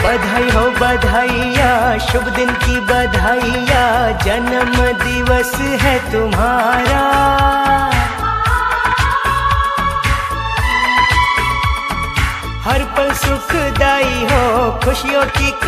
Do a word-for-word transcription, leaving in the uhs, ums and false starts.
बधाई हो बधाइया, शुभ दिन की बधाइया, जन्म दिवस है तुम्हारा। हर पल सुखदाई हो, खुशियों की